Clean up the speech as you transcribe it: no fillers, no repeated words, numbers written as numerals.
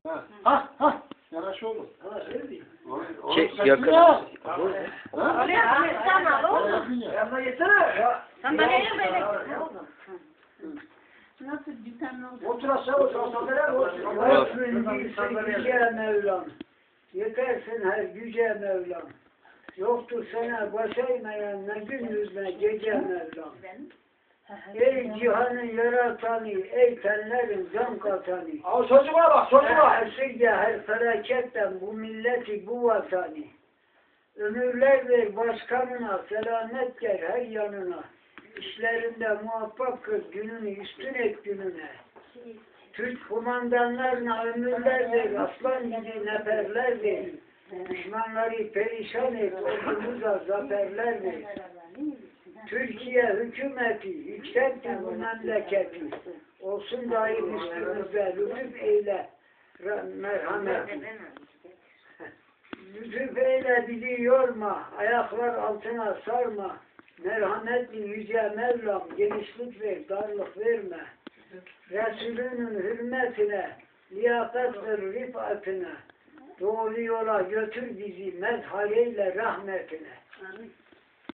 Ha. Yanaş oğlum. Çek yakın. Ali sen al oğlum. Yanına yesene. Sen bana yer böyle. Nasıl düzenli oldu? Otur aşağı sandalye Olsun yüce Mevlam. Yetersin her yüce Mevlam. Yoktur sana başaymayan ne gündüz ne gece Mevlam. Ey cihanın yaratanı, ey tenlerin can katanı. Al çocuğa bak çocuğa. Her şeyde her felaketten bu milleti bu vatanı. Ömürler ver başkanına, selamet gel her yanına. İşlerinde muvaffak kıl gününü, üstün et gününe. Türk kumandanlarına ömürler ver, aslan gibi neferler ver. Düşmanları perişan et, ordumuza zaferler ver. Türkiye hükümeti, yükseltti bu memleketi. Olsun daim üstümüze, lütuf eyle, merhamet. Lütuf eyle bizi yorma, ayaklar altına sarma. Merhametli yüce Mevlam, genişlik ver, darlık verme. Resulünün hürmetine, liyakat ver rifatine. Doğru yola götür bizi, mezhayeyle rahmetine.